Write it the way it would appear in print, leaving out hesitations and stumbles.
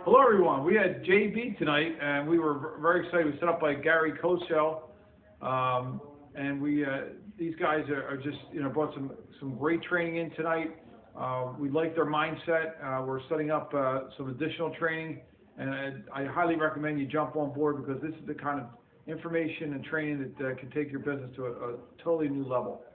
Hello, everyone. We had JB tonight, and we were very excited. We set up by Gary Cosell, and these guys are just brought some great training in tonight. We like their mindset. We're setting up some additional training, and I highly recommend you jump on board because this is the kind of information and training that can take your business to a totally new level.